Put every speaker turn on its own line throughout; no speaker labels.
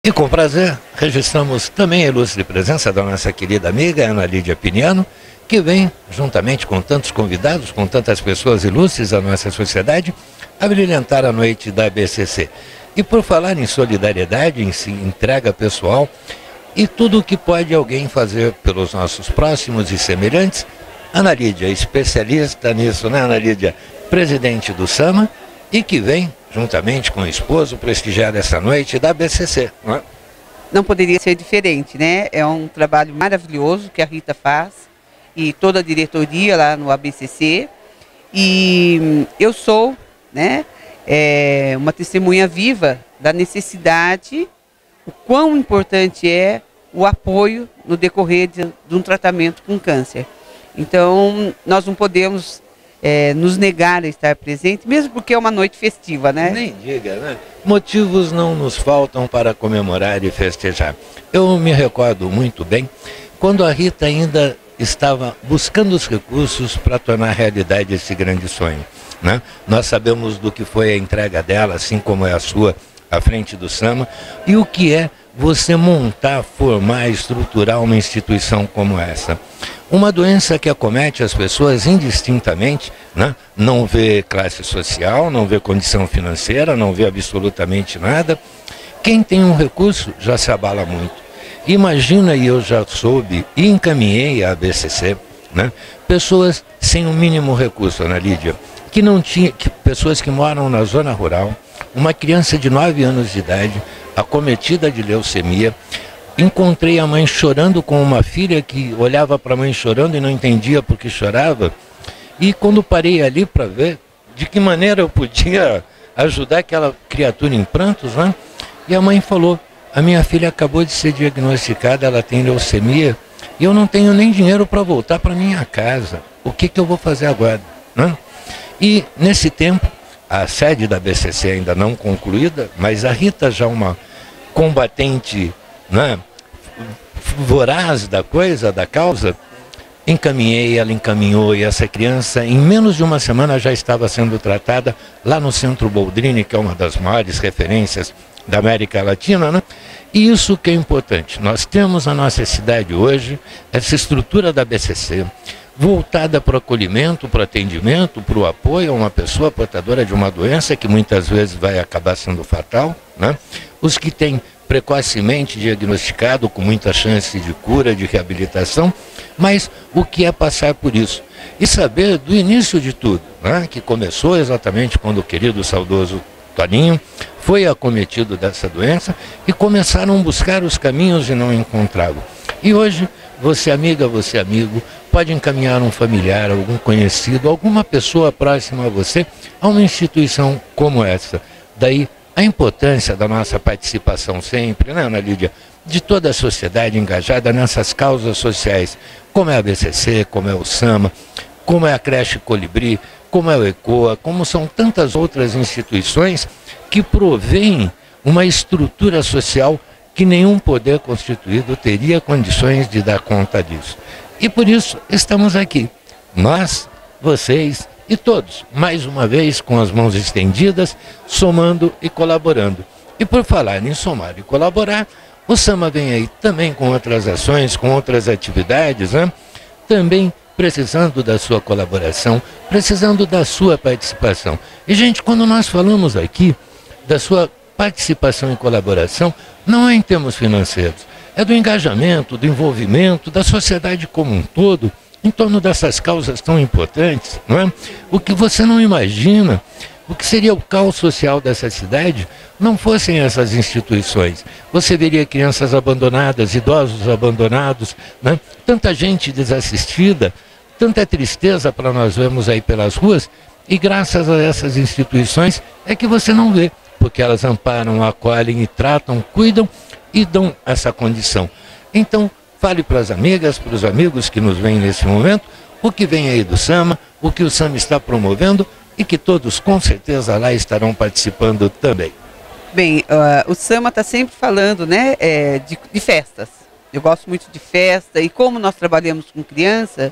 E com prazer, registramos também a ilustre presença da nossa querida amiga Ana Lídia Piniano, que vem, juntamente com tantos convidados, com tantas pessoas ilustres da nossa sociedade, a brilhantar a noite da ABCC. E por falar em solidariedade, em entrega pessoal e tudo o que pode alguém fazer pelos nossos próximos e semelhantes, Ana Lídia, especialista nisso, né, Ana Lídia? Presidente do SAMA e que vem, juntamente com o esposo, prestigiar essa noite da ABCC, não é?
Não poderia ser diferente, né? É um trabalho maravilhoso que a Rita faz e toda a diretoria lá no ABCC. E eu sou, né, uma testemunha viva da necessidade, o quão importante é o apoio no decorrer de um tratamento com câncer. Então, nós não podemos nos negar a estar presente, mesmo porque é uma noite festiva, né?
Nem diga, né? Motivos não nos faltam para comemorar e festejar. Eu me recordo muito bem quando a Rita ainda estava buscando os recursos para tornar realidade esse grande sonho, né? Nós sabemos do que foi a entrega dela, assim como é a sua, à frente do SAMA, e o que é você montar, formar, estruturar uma instituição como essa. Uma doença que acomete as pessoas indistintamente, né? Não vê classe social, não vê condição financeira, não vê absolutamente nada. Quem tem um recurso já se abala muito. Imagina, e eu já soube e encaminhei a ABCC, né? Pessoas sem o mínimo recurso, Ana Lídia, que não tinha, pessoas que moram na zona rural, uma criança de 9 anos de idade, acometida de leucemia. Encontrei a mãe chorando com uma filha que olhava para a mãe chorando e não entendia por que chorava. E quando parei ali para ver de que maneira eu podia ajudar aquela criatura em prantos, né? E a mãe falou: a minha filha acabou de ser diagnosticada, ela tem leucemia, e eu não tenho nem dinheiro para voltar para minha casa. O que eu vou fazer agora, né? E nesse tempo, a sede da ABCC ainda não concluída, mas a Rita, já uma combatente, né, voraz da coisa, da causa, encaminhei, ela encaminhou, e essa criança em menos de uma semana já estava sendo tratada lá no Centro Boldrini, que é uma das maiores referências da América Latina, né? E isso que é importante. Nós temos na nossa cidade hoje essa estrutura da ABCC voltada para o acolhimento, para o atendimento, para o apoio a uma pessoa portadora de uma doença que muitas vezes vai acabar sendo fatal, né? Os que têm precocemente diagnosticado, com muita chance de cura, de reabilitação, mas o que é passar por isso? E saber do início de tudo, né? Que começou exatamente quando o querido saudoso Toninho foi acometido dessa doença e começaram a buscar os caminhos e não encontravam. E hoje, você amiga, você amigo, pode encaminhar um familiar, algum conhecido, alguma pessoa próxima a você, a uma instituição como essa. Daí a importância da nossa participação sempre, né, Ana Lídia, de toda a sociedade engajada nessas causas sociais, como é a ABCC, como é o SAMA, como é a Creche Colibri, como é o ECOA, como são tantas outras instituições que provêm uma estrutura social que nenhum poder constituído teria condições de dar conta disso. E por isso estamos aqui, nós, vocês e todos, mais uma vez com as mãos estendidas, somando e colaborando. E por falar em somar e colaborar, o SAMA vem aí também com outras ações, com outras atividades, né? Também precisando da sua colaboração, precisando da sua participação. E, gente, quando nós falamos aqui da sua participação e colaboração, não é em termos financeiros, é do engajamento, do envolvimento da sociedade como um todo em torno dessas causas tão importantes, não é? O que você não imagina, o que seria o caos social dessa cidade, não fossem essas instituições. Você veria crianças abandonadas, idosos abandonados, né? Tanta gente desassistida, tanta tristeza para nós vermos aí pelas ruas, e graças a essas instituições é que você não vê, porque elas amparam, acolhem e tratam, cuidam e dão essa condição. Então, fale para as amigas, para os amigos que nos veem nesse momento, o que vem aí do SAMA, o que o SAMA está promovendo e que todos com certeza lá estarão participando também.
Bem, o SAMA está sempre falando, né, de festas. Eu gosto muito de festa e como nós trabalhamos com criança,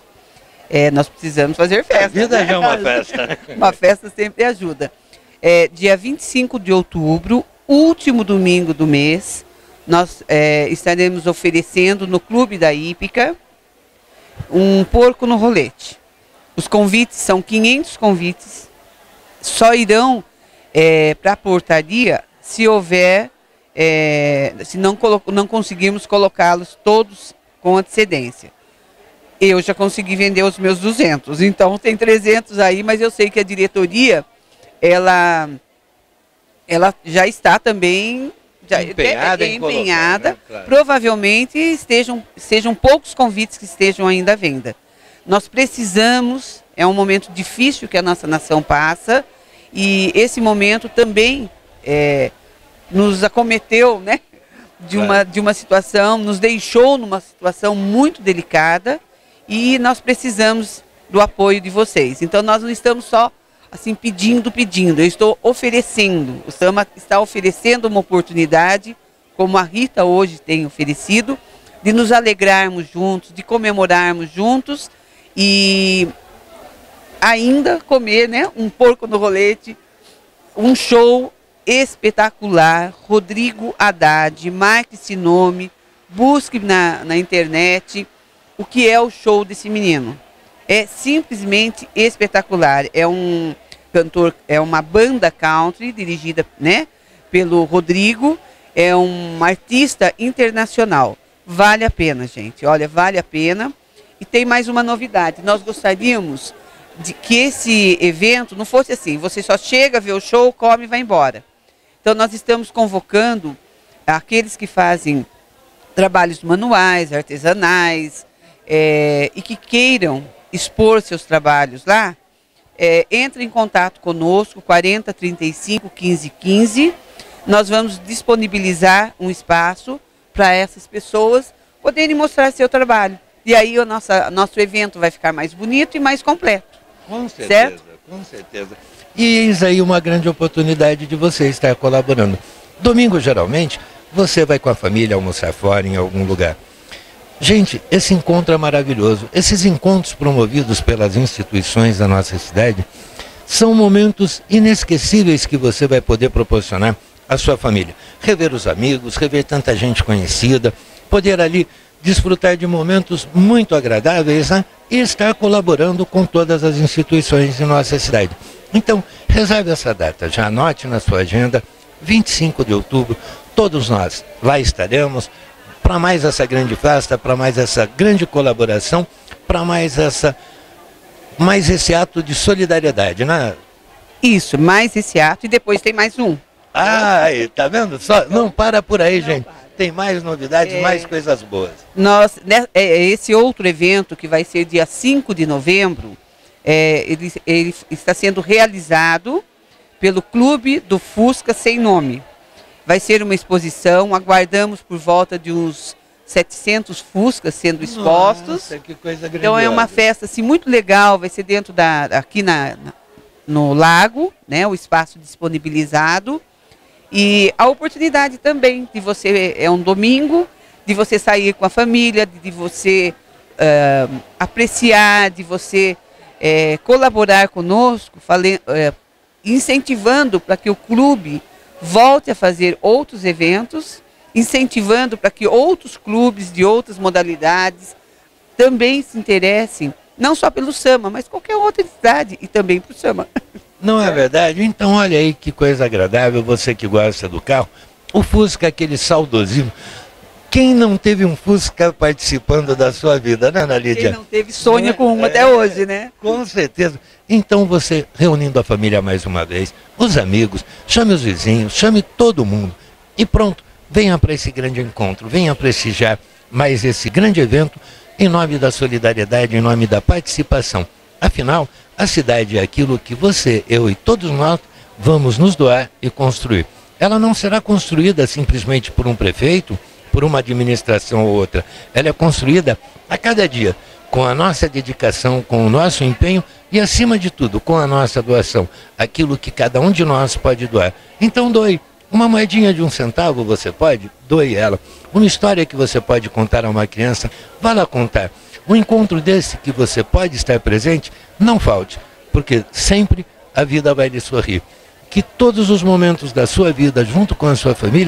nós precisamos fazer festa.
A vida
né?
é uma festa.
Uma festa sempre ajuda. Dia 25 de outubro, último domingo do mês, nós estaremos oferecendo no Clube da Hípica um porco no rolete. Os convites são 500 convites, só irão para a portaria se houver, se não conseguirmos colocá-los todos com antecedência. Eu já consegui vender os meus 200, então tem 300 aí, mas eu sei que a diretoria, ela já está também empenhada, colocar, né? Claro. Provavelmente sejam poucos convites que estejam ainda à venda. Nós precisamos, é um momento difícil que a nossa nação passa, e esse momento também nos acometeu, né, de uma situação, nos deixou numa situação muito delicada, e nós precisamos do apoio de vocês. Então nós não estamos só assim pedindo, eu estou oferecendo, o Sama está oferecendo uma oportunidade, como a Rita hoje tem oferecido, de nos alegrarmos juntos, de comemorarmos juntos e ainda comer, né, um porco no rolete, um show espetacular. Rodrigo Haddad, marque esse nome, busque na internet o que é o show desse menino. É simplesmente espetacular. É um cantor, é uma banda country dirigida, né, pelo Rodrigo. É um artista internacional. Vale a pena, gente. Olha, vale a pena. E tem mais uma novidade. Nós gostaríamos de que esse evento não fosse assim. Você só chega, vê o show, come e vai embora. Então nós estamos convocando aqueles que fazem trabalhos manuais, artesanais, e que queiram expor seus trabalhos lá, entre em contato conosco, 40 35 15 15. Nós vamos disponibilizar um espaço para essas pessoas poderem mostrar seu trabalho. E aí o nosso evento vai ficar mais bonito e mais completo.
Com certeza,
certo?
Com certeza. E eis aí uma grande oportunidade de você estar colaborando. Domingo, geralmente, você vai com a família almoçar fora em algum lugar. Gente, esse encontro é maravilhoso. Esses encontros promovidos pelas instituições da nossa cidade são momentos inesquecíveis que você vai poder proporcionar à sua família. Rever os amigos, rever tanta gente conhecida, poder ali desfrutar de momentos muito agradáveis, né? E estar colaborando com todas as instituições de nossa cidade. Então, reserve essa data, já anote na sua agenda, 25 de outubro, todos nós lá estaremos, para mais essa grande festa, para mais essa grande colaboração, para mais esse ato de solidariedade, né?
Isso, mais esse ato e depois tem mais um.
Ah, tá vendo? Só, não para por aí, gente. Tem mais novidades, mais coisas boas.
Esse outro evento, que vai ser dia 5 de novembro, ele está sendo realizado pelo Clube do Fusca Sem Nome. Vai ser uma exposição, aguardamos por volta de uns 700 Fuscas sendo expostos.
Nossa, que coisa grandiosa.
Então é uma festa assim, muito legal, vai ser dentro aqui no lago, né, o espaço disponibilizado. E a oportunidade também de você, um domingo, de você sair com a família, de você apreciar, de você colaborar conosco, incentivando para que o clube volte a fazer outros eventos, incentivando para que outros clubes de outras modalidades também se interessem, não só pelo Sama, mas qualquer outra entidade e também para o Sama.
Não é verdade? Então olha aí que coisa agradável, você que gosta do carro. O Fusca é aquele saudosismo. Quem não teve um Fusca participando da sua vida, né, Ana Lídia?
Quem não teve sonha com um até hoje, né?
Com certeza. Então você, reunindo a família mais uma vez, os amigos, chame os vizinhos, chame todo mundo. E pronto, venha para esse grande encontro, venha prestigiar mais esse grande evento em nome da solidariedade, em nome da participação. Afinal, a cidade é aquilo que você, eu e todos nós vamos nos doar e construir. Ela não será construída simplesmente por um prefeito, por uma administração ou outra. Ela é construída a cada dia, com a nossa dedicação, com o nosso empenho e, acima de tudo, com a nossa doação. Aquilo que cada um de nós pode doar. Então doe. Uma moedinha de 1 centavo você pode? Doe ela. Uma história que você pode contar a uma criança, vá lá contar. Um encontro desse que você pode estar presente, não falte, porque sempre a vida vai lhe sorrir. Que todos os momentos da sua vida, junto com a sua família,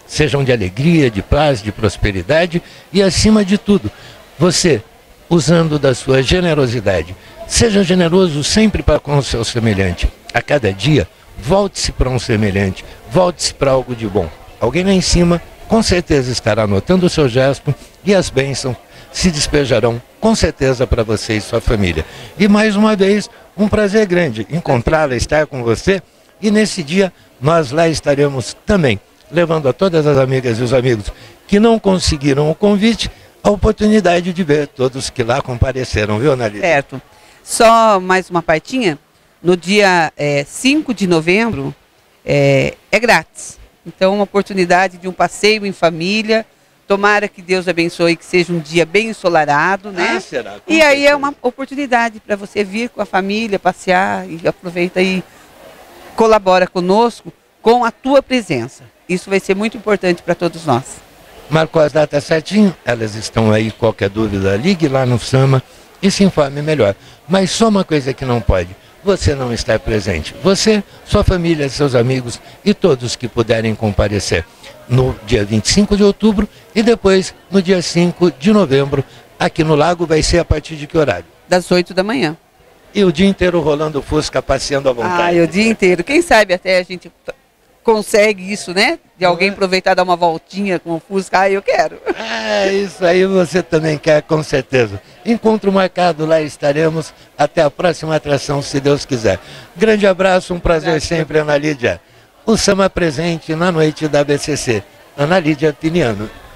sejam de alegria, de paz, de prosperidade e, acima de tudo, você, usando da sua generosidade, seja generoso sempre para com o seu semelhante. A cada dia, volte-se para um semelhante, volte-se para algo de bom. Alguém lá em cima com certeza estará notando o seu gesto e as bênçãos se despejarão com certeza para você e sua família. E mais uma vez, um prazer grande encontrá-la, estar com você, e nesse dia nós lá estaremos também, levando a todas as amigas e os amigos que não conseguiram o convite, a oportunidade de ver todos que lá compareceram, viu, Analídia?
Certo. Só mais uma partinha, no dia 5 de novembro é grátis. Então, uma oportunidade de um passeio em família. Tomara que Deus abençoe, que seja um dia bem ensolarado, né?
Ah, será?
E aí é uma oportunidade para você vir com a família, passear, e aproveita e colabora conosco com a tua presença. Isso vai ser muito importante para todos nós.
Marcou as datas certinho? Elas estão aí, qualquer dúvida, ligue lá no SAMA e se informe melhor. Mas só uma coisa que não pode, você não estar presente. Você, sua família, seus amigos e todos que puderem comparecer no dia 25 de outubro e depois no dia 5 de novembro, aqui no Lago, vai ser a partir de que horário?
Das 8 da manhã.
E o dia inteiro rolando Fusca, passeando à vontade.
O dia inteiro. Quem sabe até a gente consegue isso, né? De alguém aproveitar, dar uma voltinha com o Fusca. Eu quero.
Isso aí você também quer, com certeza. Encontro marcado, lá estaremos. Até a próxima atração, se Deus quiser. Grande abraço, um prazer sempre, Ana Lídia. O SAMA presente na noite da ABCC. Ana Lídia Tiniano.